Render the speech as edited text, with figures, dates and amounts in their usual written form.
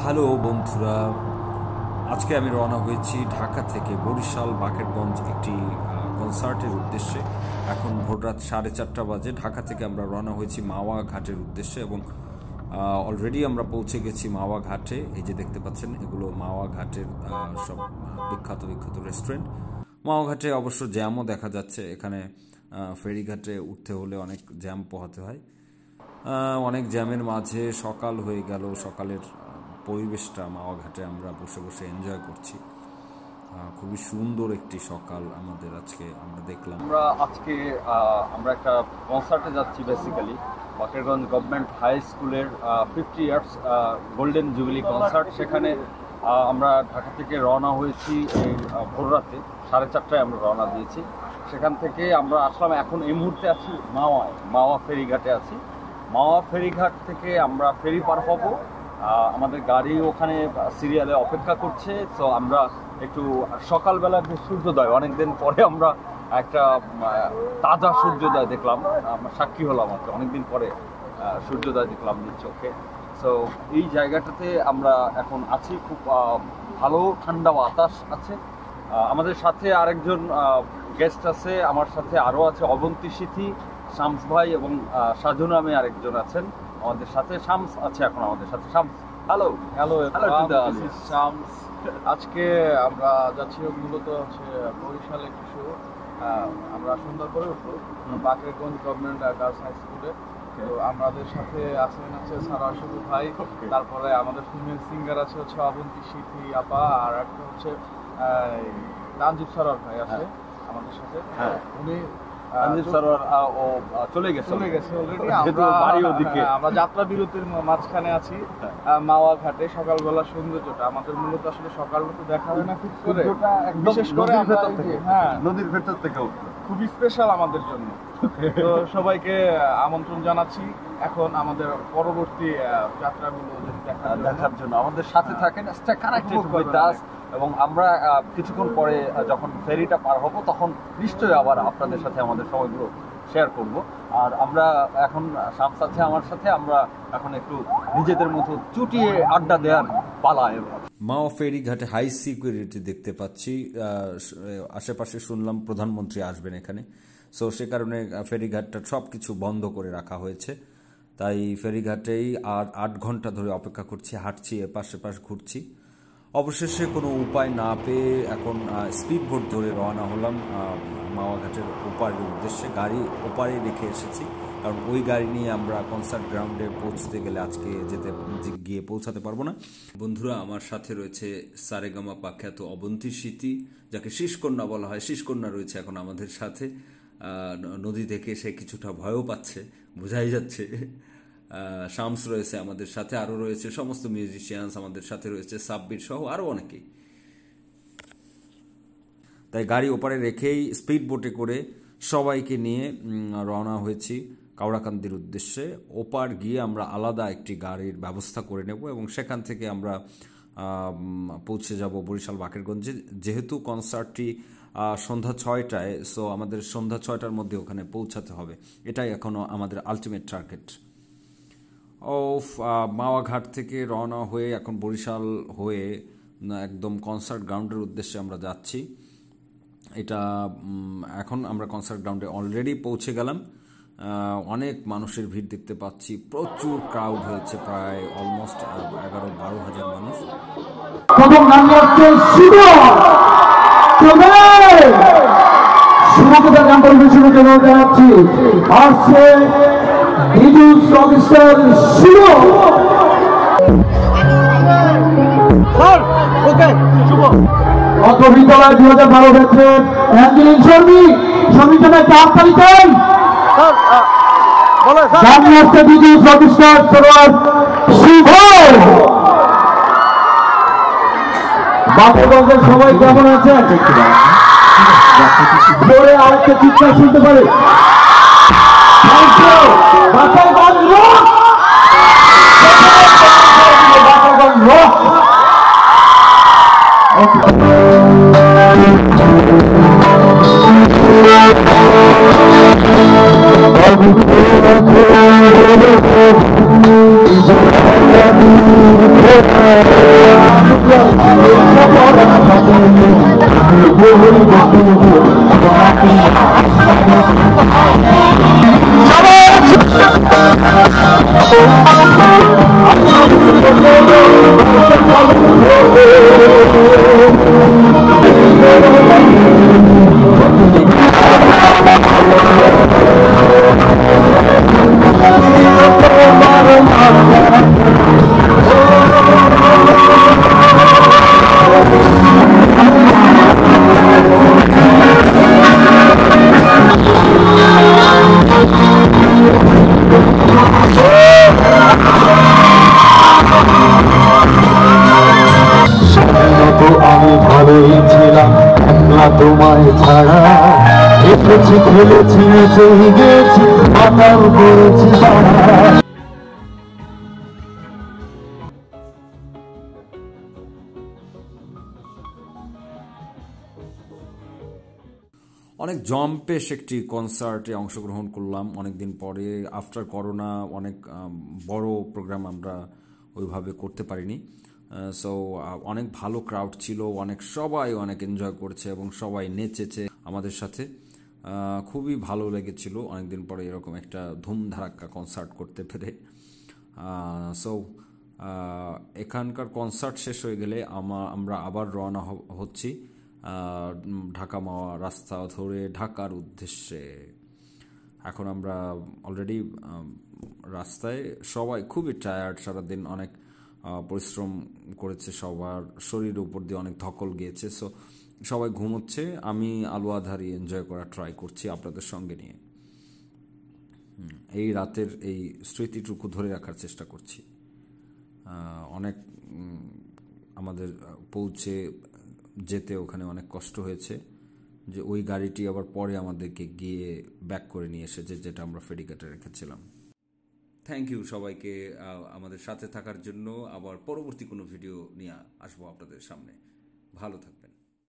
Hello বন্ধুরা, আজকে আমি রওনা হয়েছি ঢাকা থেকে বরিশাল বাকেরগঞ্জ একটি কনসার্টের উদ্দেশ্যে। এখন ভোররাত 4:30 বাজে। ঢাকা থেকে আমরা রওনা হয়েছি মাওয়া ঘাটের উদ্দেশ্যে এবং অলরেডি আমরা পৌঁছে গেছি মাওয়া ঘাটে। এই যে দেখতে পাচ্ছেন, এগুলো মাওয়া ঘাটের সব বিখ্যাত রেস্টুরেন্ট। মাওয়া ঘাটে অবশ্য জ্যামও দেখা যাচ্ছে। এখানে ফেরিঘাটে উঠতে হলে অনেক জ্যাম পোহাতে হয়। অনেক জ্যামের মাঝে সকাল হয়ে গেল। সকালের পরিবেশটা মাওয়া ঘাটে আমরা বসে বসে এনজয় করছি। খুবই সুন্দর একটি সকাল আমাদের আজকে আমরা দেখলাম। আমরা একটা কনসার্টে যাচ্ছি। বেসিক্যালি বাকেরগঞ্জ গভর্নমেন্ট হাই স্কুলের 50 ইয়ার্স গোল্ডেন জুবিলি কনসার্ট। সেখানে আমরা ঢাকা থেকে রওনা হয়েছি এই ভোররাতে 4:30টায় আমরা রওনা দিয়েছি। সেখান থেকে আমরা আসলাম। এখন এই মুহূর্তে আছি মাওয়া ফেরিঘাটে আছি। মাওয়া ফেরিঘাট থেকে আমরা ফেরি পার হব। আমাদের গাড়ি ওখানে সিরিয়ালে অপেক্ষা করছে। তো আমরা একটু সকালবেলা সূর্যোদয়, অনেকদিন পরে আমরা একটা তাজা সূর্যোদয় দেখলাম। আমরা সাক্ষী হলাম আর অনেকদিন পরে সূর্যোদয় দেখলাম নিজ চোখে। সো এই জায়গাটাতে আমরা এখন আছি। খুব ভালো ঠান্ডা বাতাস আছে। আমাদের সাথে আরেকজন গেস্ট আছে। আমার সাথে আরও আছে অবন্তি সিথি, শামস ভাই এবং সাজু নামে আরেকজন আছেন আমাদের সাথে। শামস আছে এখন আমাদের সাথে। শামস, হ্যালো। শামস, আজকে আমরা যাচ্ছি মূলত বরিশালে কিছু আমরা সুন্দর করে উঠবো বাকেরগঞ্জ গভর্নমেন্ট গার্লস হাই স্কুলে। তো আমাদের সাথে আছেন সারোয়ার শুভো ভাই, তারপরে আমাদের ফিমেল সিঙ্গার আছে আবন্তি সিথি আপা, আর একটা হচ্ছে তানজিব সারোয়ার ভাই আছে আমাদের সাথে। উনি তানজিব সারোয়ার চলে গেছে অলরেডি। আমরা যাত্রা বিরতির মাঝখানে আছি মাওয়া ঘাটে। সকালবেলা সৌন্দর্যটা আমাদের মূলত আসলে সকালবেলা দেখা হয় না খুব করে, বিশেষ করে নদীর ভেতর থেকে খুবই স্পেশাল আমাদের জন্য। তো সবাইকে আমন্ত্রণ জানাচ্ছি এখন আমাদের পরবর্তী যাত্রাগুলো দেখার জন্য। আমাদের সাথে থাকেন, স্টে কানেক্টেড উইথ আস। এবং আমরা কিছুক্ষণ পরে যখন ফেরিটা পার হব তখন নিশ্চয়ই আবার আপনাদের সাথে আমাদের সময়গুলো শেয়ার করব। আর আমরা এখন শামস আছে আমার সাথে, আমরা এখন একটু নিজেদের মতো চুটিয়ে আড্ডা দেওয়ার পালা। মাওয়া ফেরি ঘাটে হাই সিকিউরিটি দেখতে পাচ্ছি। আশেপাশে শুনলাম প্রধানমন্ত্রী আসবেন এখানে। সো সে কারণে ফেরিঘাটটা সব কিছু বন্ধ করে রাখা হয়েছে। তাই ফেরিঘাটেই আর 8 ঘন্টা ধরে অপেক্ষা করছি, হাঁটছি, এপাশ সেপাশ ঘুরছি। অবশেষে কোনো উপায় না পেয়ে এখন স্পিড বোট ধরে রওনা হলাম মাওয়া ঘাটের ওপারের উদ্দেশ্যে। গাড়ি ওপারে রেখে এসেছি, কারণ ওই গাড়ি নিয়ে আমরা কনসার্ট গ্রাউন্ডে পৌঁছতে গেলে আজকে গিয়ে পৌঁছাতে পারবো না। বন্ধুরা, আমার সাথে রয়েছে সারেগামাপা খ্যাত অবন্তি সিথি, যাকে শীষকন্যা বলা হয়। শীষকন্যা রয়েছে এখন আমাদের সাথে। নদী থেকে সে কিছুটা ভয়ও পাচ্ছে, বোঝাই যাচ্ছে। শামস রয়েছে আমাদের সাথে, আরও রয়েছে সমস্ত মিউজিশিয়ানস আমাদের সাথে রয়েছে, সাব্বির সহ আরও অনেকেই। তাই গাড়ি ওপারে রেখেই স্পিড বোটে করে সবাইকে নিয়ে রওনা হয়েছি কাওড়াকান্দির উদ্দেশ্যে। ওপার গিয়ে আমরা আলাদা একটি গাড়ির ব্যবস্থা করে নেব এবং সেখান থেকে আমরা পৌঁছে যাব বরিশাল বাকেরগঞ্জে। যেহেতু কনসার্টটি সন্ধ্যা 6টায়, সো আমাদের সন্ধ্যা 6টার মধ্যে ওখানে পৌঁছাতে হবে। এটাই এখনও আমাদের আলটিমেট টার্গেট। মাওয়া ঘাট থেকে রওনা হয়ে এখন বরিশাল হয়ে একদম কনসার্ট গ্রাউন্ডের উদ্দেশ্যে আমরা যাচ্ছি। এটা এখন আমরা কনসার্ট গ্রাউন্ডে অলরেডি পৌঁছে গেলাম। অনেক মানুষের ভিড় দেখতে পাচ্ছি, প্রচুর ক্রাউড হয়েছে, প্রায় অলমোস্ট 11-12 হাজার মানুষ। অত্র বিদ্যালয় 2012 ব্যাচের অ্যাঞ্জেলিন শর্মী সমিতিতে চাপ তালিতেন সামনে আসছে দ্বিতীয় প্রতিষ্ঠান সরোয়ার শুভ। বাকেরগঞ্জের সবাই কেমন আছে? পরে আরেকটা চিৎকার শুনতে পারে। Bakerganj rock, Bakerganj rock. Okay. খেলেছি সেই গেছি মাতাল করেছি তারা। অনেক জম্পেশ একটি কনসার্টে অংশগ্রহণ করলাম অনেকদিন পরে। আফটার করোনা অনেক বড় প্রোগ্রাম আমরা ওইভাবে করতে পারিনি। সো অনেক ভালো ক্রাউড ছিল, সবাই অনেক এনজয় করছে এবং সবাই নেচেছে আমাদের সাথে। খুবই ভালো লেগেছিল অনেকদিন পরে এরকম একটা ধুমধারাক্কা কনসার্ট করতে পেরে। সো এখানকার কনসার্ট শেষ হয়ে গেলে আমরা আবার রওনা হচ্ছি ঢাকা মাওয়া রাস্তা ধরে ঢাকার উদ্দেশ্যে। এখন আমরা অলরেডি রাস্তায়, সবাই খুবই টায়ার্ড, সারাদিন অনেক পরিশ্রম করেছে, সবার শরীরের উপর দিয়ে অনেক ধকল গিয়েছে। সো সবাই ঘুমোচ্ছে, আমি আলো আঁধারি এনজয় করার ট্রাই করছি আপনাদের সঙ্গে নিয়ে। এই রাতের এই স্মৃতিটুকু ধরে রাখার চেষ্টা করছি। অনেক আমাদের পৌঁছে যেতে ওখানে অনেক কষ্ট হয়েছে, যে ওই গাড়িটি আবার পরে আমাদেরকে গিয়ে ব্যাক করে নিয়ে এসেছে, যেটা আমরা ফেরিঘাটে রেখেছিলাম। থ্যাংক ইউ সবাইকে আমাদের সাথে থাকার জন্য। আবার পরবর্তী কোনো ভিডিও নিয়ে আসবো আপনাদের সামনে। ভালো থাকবেন।